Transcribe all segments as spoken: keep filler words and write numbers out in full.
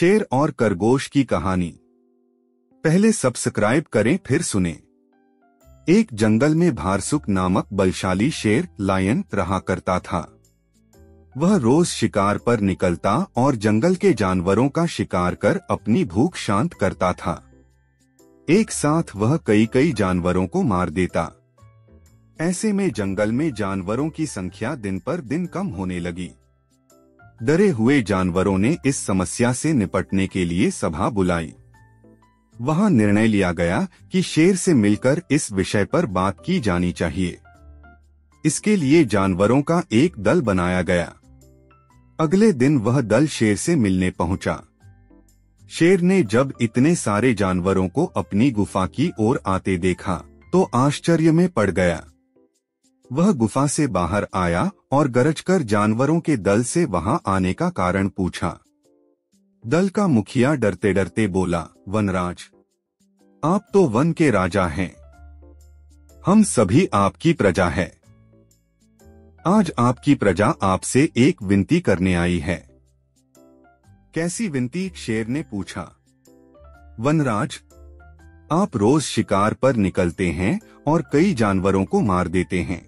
शेर और खरगोश की कहानी। पहले सब्सक्राइब करें फिर सुने। एक जंगल में भारसुक नामक बलशाली शेर लायन रहा करता था। वह रोज शिकार पर निकलता और जंगल के जानवरों का शिकार कर अपनी भूख शांत करता था। एक साथ वह कई कई जानवरों को मार देता। ऐसे में जंगल में जानवरों की संख्या दिन पर दिन कम होने लगी। डरे हुए जानवरों ने इस समस्या से निपटने के लिए सभा बुलाई। वहां निर्णय लिया गया कि शेर से मिलकर इस विषय पर बात की जानी चाहिए। इसके लिए जानवरों का एक दल बनाया गया। अगले दिन वह दल शेर से मिलने पहुंचा। शेर ने जब इतने सारे जानवरों को अपनी गुफा की ओर आते देखा तो आश्चर्य में पड़ गया। वह गुफा से बाहर आया और गरजकर जानवरों के दल से वहां आने का कारण पूछा। दल का मुखिया डरते डरते बोला, वनराज, आप तो वन के राजा हैं। हम सभी आपकी प्रजा है। आज आपकी प्रजा आपसे एक विनती करने आई है। कैसी विनती? शेर ने पूछा। वनराज, आप रोज शिकार पर निकलते हैं और कई जानवरों को मार देते हैं।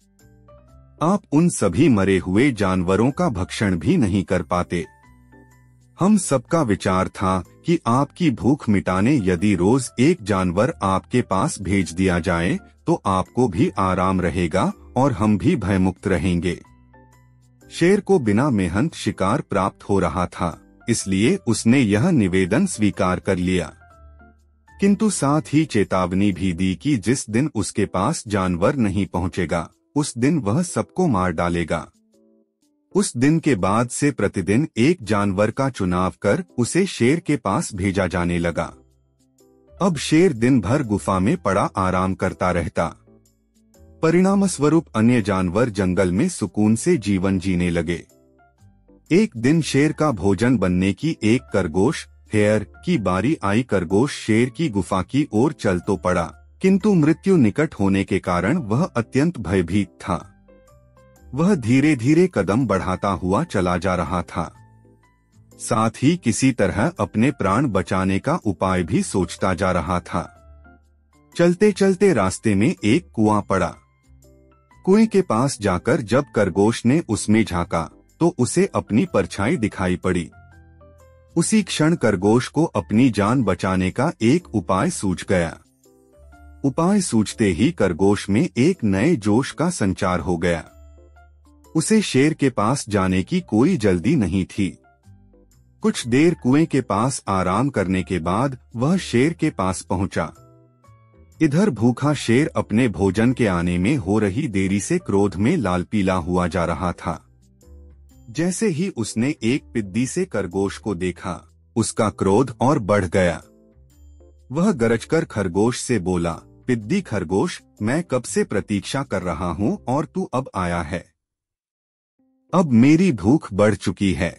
आप उन सभी मरे हुए जानवरों का भक्षण भी नहीं कर पाते। हम सबका विचार था कि आपकी भूख मिटाने यदि रोज एक जानवर आपके पास भेज दिया जाए तो आपको भी आराम रहेगा और हम भी भयमुक्त रहेंगे। शेर को बिना मेहनत शिकार प्राप्त हो रहा था, इसलिए उसने यह निवेदन स्वीकार कर लिया। किंतु साथ ही चेतावनी भी दी कि जिस दिन उसके पास जानवर नहीं पहुंचेगा उस दिन वह सबको मार डालेगा। उस दिन के बाद से प्रतिदिन एक जानवर का चुनाव कर उसे शेर के पास भेजा जाने लगा। अब शेर दिन भर गुफा में पड़ा आराम करता रहता। परिणामस्वरूप अन्य जानवर जंगल में सुकून से जीवन जीने लगे। एक दिन शेर का भोजन बनने की एक खरगोश हेयर की बारी आई। खरगोश शेर की गुफा की ओर चल तो पड़ा, किंतु मृत्यु निकट होने के कारण वह अत्यंत भयभीत था। वह धीरे धीरे कदम बढ़ाता हुआ चला जा रहा था। साथ ही किसी तरह अपने प्राण बचाने का उपाय भी सोचता जा रहा था। चलते चलते रास्ते में एक कुआं पड़ा। कुएं के पास जाकर जब खरगोश ने उसमें झांका तो उसे अपनी परछाई दिखाई पड़ी। उसी क्षण खरगोश को अपनी जान बचाने का एक उपाय सूझ गया। उपाय सूझते ही खरगोश में एक नए जोश का संचार हो गया। उसे शेर के पास जाने की कोई जल्दी नहीं थी। कुछ देर कुएं के पास आराम करने के बाद वह शेर के पास पहुंचा। इधर भूखा शेर अपने भोजन के आने में हो रही देरी से क्रोध में लाल पीला हुआ जा रहा था। जैसे ही उसने एक पिद्दी से खरगोश को देखा, उसका क्रोध और बढ़ गया। वह गरजकर खरगोश से बोला, पिद्दी खरगोश, मैं कब से प्रतीक्षा कर रहा हूँ और तू अब आया है। अब मेरी भूख बढ़ चुकी है।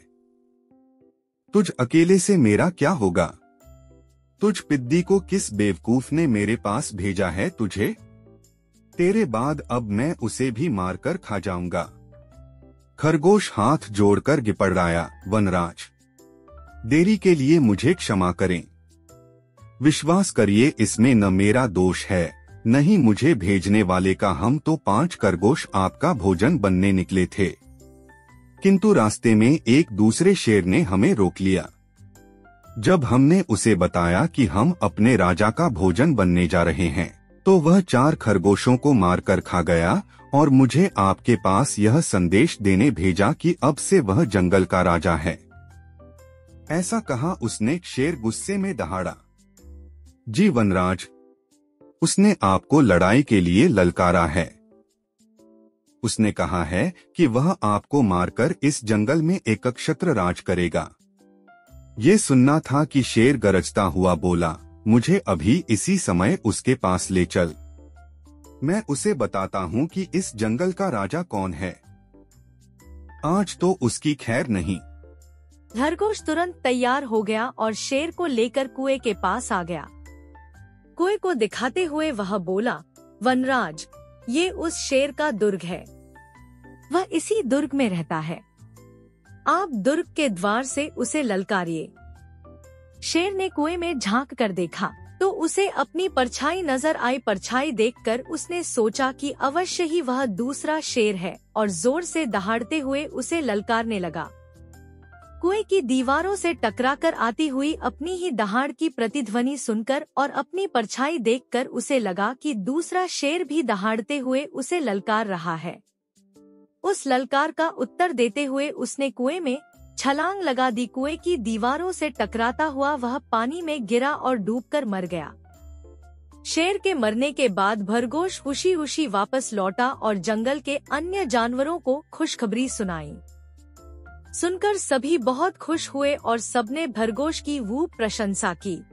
तुझ अकेले से मेरा क्या होगा? तुझ पिद्दी को किस बेवकूफ ने मेरे पास भेजा है तुझे? तेरे बाद अब मैं उसे भी मारकर खा जाऊंगा। खरगोश हाथ जोड़कर गिड़गिड़ाया, वनराज, देरी के लिए मुझे क्षमा करें। विश्वास करिए, इसमें न मेरा दोष है न ही मुझे भेजने वाले का। हम तो पांच खरगोश आपका भोजन बनने निकले थे, किंतु रास्ते में एक दूसरे शेर ने हमें रोक लिया। जब हमने उसे बताया कि हम अपने राजा का भोजन बनने जा रहे हैं तो वह चार खरगोशों को मारकर खा गया और मुझे आपके पास यह संदेश देने भेजा कि अब से वह जंगल का राजा है। ऐसा कहा उसने। शेर गुस्से में दहाड़ा, जी वनराज, उसने आपको लड़ाई के लिए ललकारा है। उसने कहा है कि वह आपको मारकर इस जंगल में एकछत्र राज करेगा। ये सुनना था कि शेर गरजता हुआ बोला, मुझे अभी इसी समय उसके पास ले चल। मैं उसे बताता हूँ कि इस जंगल का राजा कौन है। आज तो उसकी खैर नहीं। खरगोश तुरंत तैयार हो गया और शेर को लेकर कुएं के पास आ गया। कुएं को दिखाते हुए वह बोला, वनराज, ये उस शेर का दुर्ग है। वह इसी दुर्ग में रहता है। आप दुर्ग के द्वार से उसे ललकारिए। शेर ने कुएं में झांक कर देखा तो उसे अपनी परछाई नजर आई। परछाई देखकर उसने सोचा कि अवश्य ही वह दूसरा शेर है और जोर से दहाड़ते हुए उसे ललकारने लगा। कुएं की दीवारों से टकराकर आती हुई अपनी ही दहाड़ की प्रतिध्वनि सुनकर और अपनी परछाई देखकर उसे लगा कि दूसरा शेर भी दहाड़ते हुए उसे ललकार रहा है। उस ललकार का उत्तर देते हुए उसने कुएं में छलांग लगा दी। कुएं की दीवारों से टकराता हुआ वह पानी में गिरा और डूबकर मर गया। शेर के मरने के बाद खरगोश खुशी खुशी वापस लौटा और जंगल के अन्य जानवरों को खुशखबरी सुनाई। सुनकर सभी बहुत खुश हुए और सबने खरगोश की वो प्रशंसा की।